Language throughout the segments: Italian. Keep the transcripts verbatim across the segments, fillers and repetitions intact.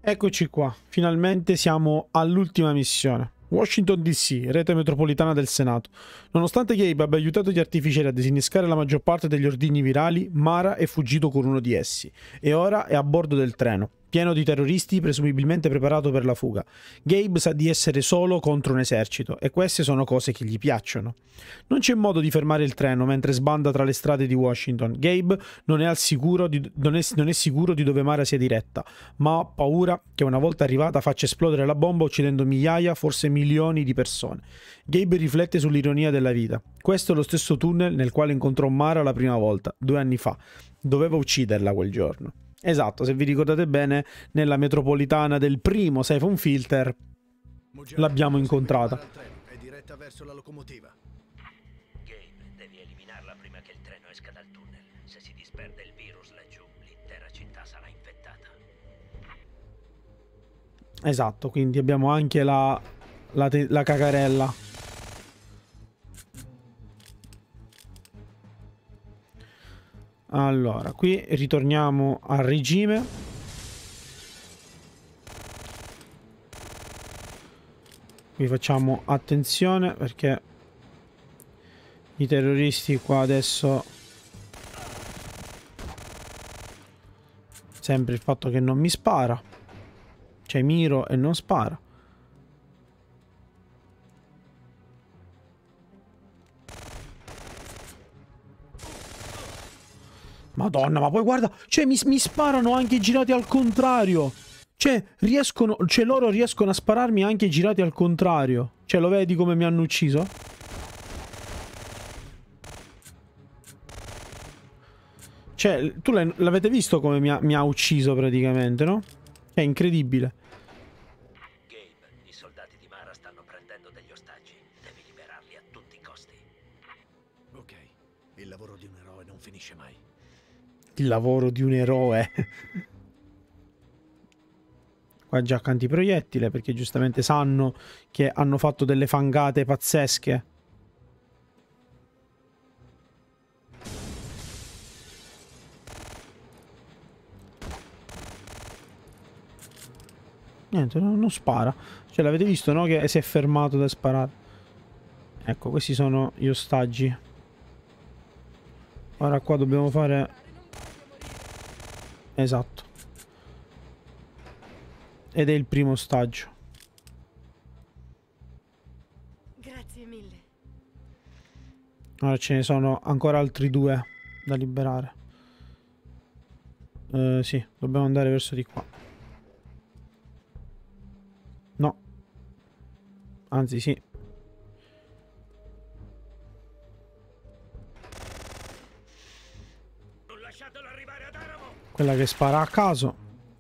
Eccoci qua, finalmente siamo all'ultima missione. Washington D C, rete metropolitana del Senato. Nonostante Gabe abbia aiutato gli artificieri a disinnescare la maggior parte degli ordigni virali, Mara è fuggito con uno di essi e ora è a bordo del treno, pieno di terroristi presumibilmente preparato per la fuga. Gabe sa di essere solo contro un esercito e queste sono cose che gli piacciono. Non c'è modo di fermare il treno mentre sbanda tra le strade di Washington. Gabe non è, al sicuro di, non è, non è sicuro di dove Mara sia diretta, ma ha paura che una volta arrivata faccia esplodere la bomba uccidendo migliaia, forse milioni di persone. Gabe riflette sull'ironia della vita. Questo è lo stesso tunnel nel quale incontrò Mara la prima volta, due anni fa. Doveva ucciderla quel giorno. Esatto, se vi ricordate bene, nella metropolitana del primo Siphon Filter l'abbiamo incontrata. È diretta verso la locomotiva. Gabe, devi eliminarla prima che il treno esca dal tunnel. Se si disperde il virus laggiù, l'intera città sarà infettata. Esatto, quindi abbiamo anche la, la, la cacarella. Allora, qui ritorniamo al regime. Qui facciamo attenzione perché i terroristi qua adesso... Sempre il fatto che non mi spara. Cioè miro e non spara. Madonna, ma poi guarda, cioè mi, mi sparano anche girati al contrario. Cioè, riescono, cioè loro riescono a spararmi anche girati al contrario. Cioè, lo vedi come mi hanno ucciso? Cioè, tu l'avete visto come mi ha, mi ha ucciso praticamente, no? È incredibile. Gabe, i soldati di Mara stanno prendendo degli ostaggi. Devi liberarli a tutti i costi. Ok, il lavoro di un eroe non finisce mai. Il lavoro di un eroe. Qua già antiproiettile perché giustamente sanno che hanno fatto delle fangate pazzesche. Niente, non, non spara. Cioè l'avete visto, no? Che si è fermato da sparare. Ecco, questi sono gli ostaggi. Ora qua dobbiamo fare... Esatto. Ed è il primo ostaggio. Grazie mille. Ora ce ne sono ancora altri due da liberare. Uh, sì, dobbiamo andare verso di qua. No. Anzi, sì. Non lasciatelo arrivare ad Aramo! Quella che spara a caso.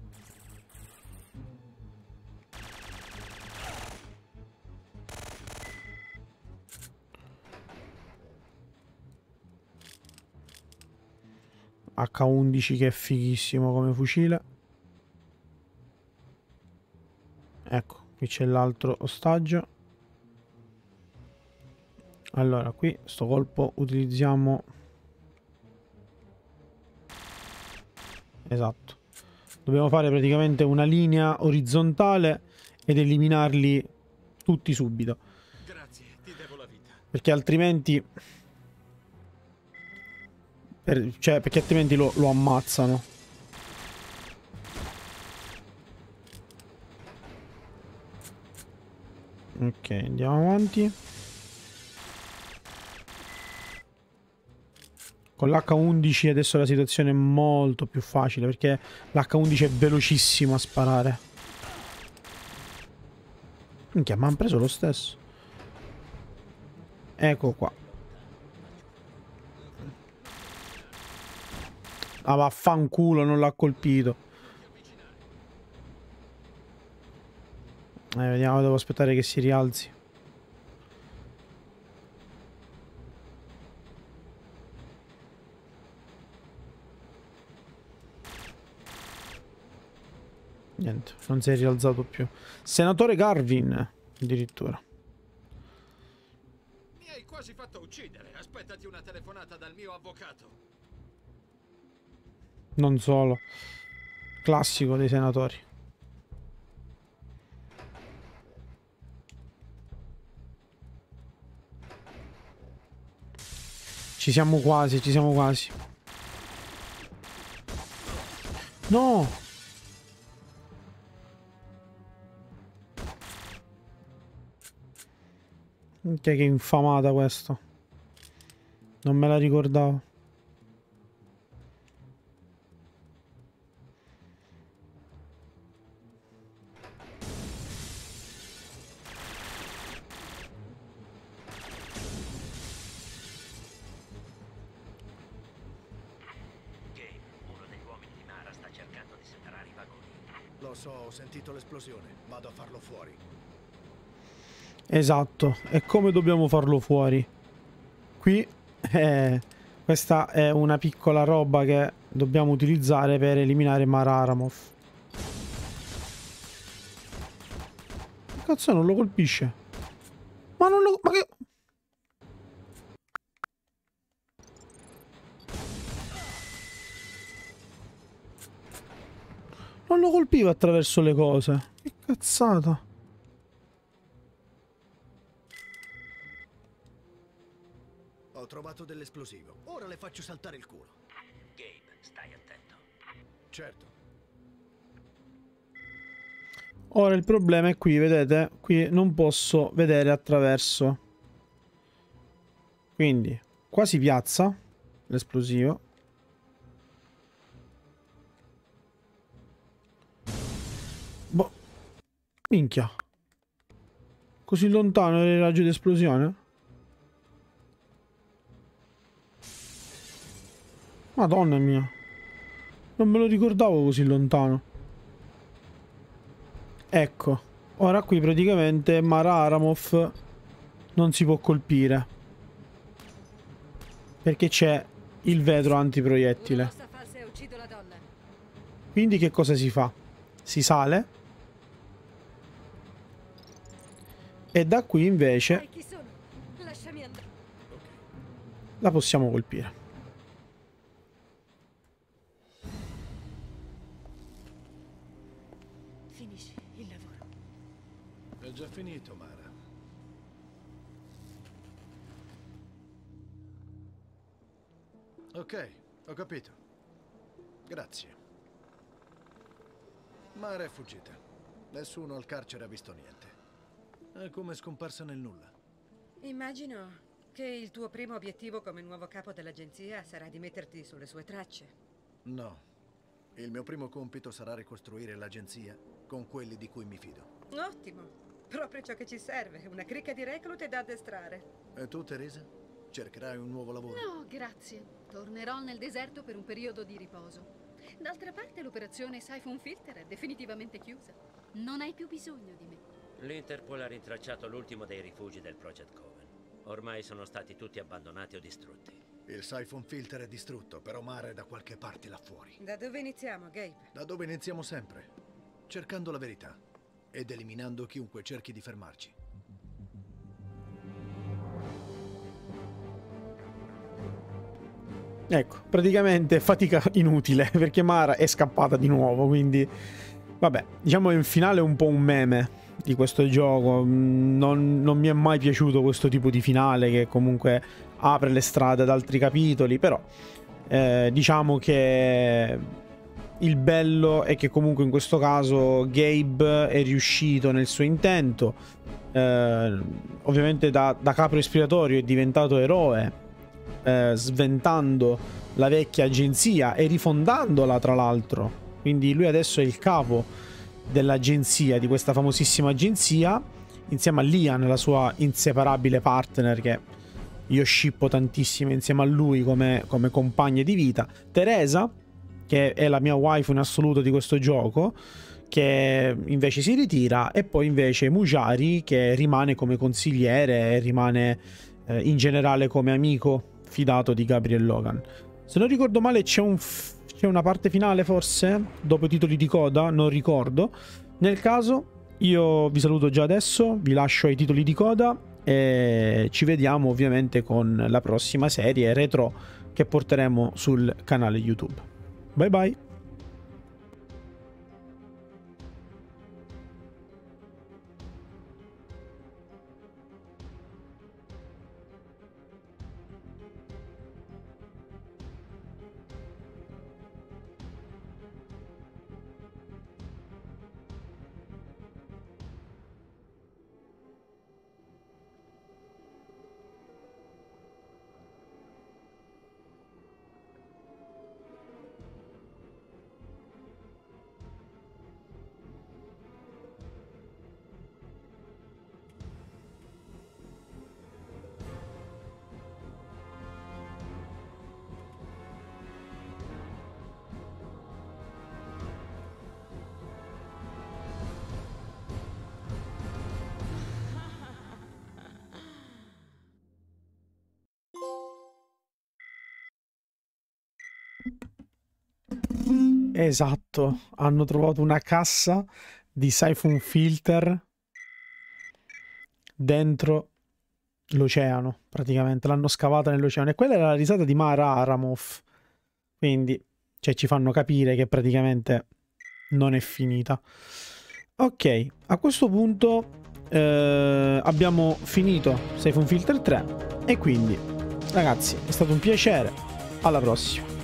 acca undici che è fighissimo come fucile. Ecco, qui c'è l'altro ostaggio. Allora, qui sto colpo utilizziamo... Esatto. Dobbiamo fare praticamente una linea orizzontale ed eliminarli tutti subito. Grazie, ti devo la vita. Perché altrimenti... Per, cioè, perché altrimenti lo, lo ammazzano. Ok, andiamo avanti. Con l'acca undici adesso la situazione è molto più facile perché l'acca undici è velocissimo a sparare. Minchia, ma hanno preso lo stesso. Ecco qua. Ah, vaffanculo, non l'ha colpito. Eh, vediamo, devo aspettare che si rialzi. Niente, non si è rialzato più. Senatore Garvin, addirittura. Mi hai quasi fatto uccidere. Aspettati una telefonata dal mio avvocato. Non solo. Classico dei senatori. Ci siamo quasi, ci siamo quasi. No! Che infamata questo. Non me la ricordavo. Lo so, ho sentito l'esplosione. Vado a farlo fuori. Esatto. E come dobbiamo farlo fuori? Qui eh, questa è una piccola roba che dobbiamo utilizzare per eliminare Mara Aramov. Che cazzo non lo colpisce? Ma non lo... Ma che... Non lo colpiva attraverso le cose. Che cazzata. Ho trovato dell'esplosivo. Ora le faccio saltare il culo. Gabe, stai attento. Certo. Ora il problema è qui, vedete? Qui non posso vedere attraverso. Quindi, qua si piazza l'esplosivo. Boh. Minchia. Così lontano era il raggio di esplosione? Madonna mia. Non me lo ricordavo così lontano. Ecco. Ora qui praticamente Mara Aramov non si può colpire. Perché c'è il vetro antiproiettile. Quindi che cosa si fa? Si sale. E da qui invece la possiamo colpire. Finisci il lavoro. È già finito, Mara. Ok, ho capito. Grazie. Mara è fuggita. Nessuno al carcere ha visto niente. È come scomparsa nel nulla. Immagino che il tuo primo obiettivo come nuovo capo dell'agenzia sarà di metterti sulle sue tracce. No. Il mio primo compito sarà ricostruire l'agenzia con quelli di cui mi fido. Ottimo. Proprio ciò che ci serve. Una cricca di reclute da addestrare. E tu, Teresa? Cercherai un nuovo lavoro? No, grazie. Tornerò nel deserto per un periodo di riposo. D'altra parte l'operazione Siphon Filter è definitivamente chiusa. Non hai più bisogno di me. L'Interpol ha rintracciato l'ultimo dei rifugi del Project Coven. Ormai sono stati tutti abbandonati o distrutti. Il Siphon Filter è distrutto, però Mara è da qualche parte là fuori. Da dove iniziamo, Gabe? Da dove iniziamo sempre? Cercando la verità ed eliminando chiunque cerchi di fermarci. Ecco, praticamente fatica inutile perché Mara è scappata di nuovo, quindi vabbè, diciamo che in finale è un po' un meme di questo gioco. Non, non mi è mai piaciuto questo tipo di finale che comunque apre le strade ad altri capitoli, però eh, diciamo che il bello è che comunque in questo caso Gabe è riuscito nel suo intento, eh, ovviamente da, da capro espiatorio è diventato eroe, eh, sventando la vecchia agenzia e rifondandola tra l'altro, quindi lui adesso è il capo dell'agenzia, di questa famosissima agenzia, insieme a Lian, la sua inseparabile partner che io shippo tantissimo insieme a lui come, come compagna di vita, Teresa, che è la mia waifu in assoluto di questo gioco, che invece si ritira, e poi invece Mujari, che rimane come consigliere e rimane eh, in generale come amico fidato di Gabriel Logan. Se non ricordo male c'è un c'è una parte finale forse dopo i titoli di coda, non ricordo. Nel caso io vi saluto già adesso, vi lascio ai titoli di coda e ci vediamo ovviamente con la prossima serie retro che porteremo sul canale YouTube. Bye bye. Esatto, hanno trovato una cassa di siphon filter dentro l'oceano, praticamente l'hanno scavata nell'oceano, e quella era la risata di Mara Aramov, quindi cioè, ci fanno capire che praticamente non è finita. Ok, a questo punto eh, abbiamo finito Siphon Filter tre, e quindi ragazzi è stato un piacere, alla prossima.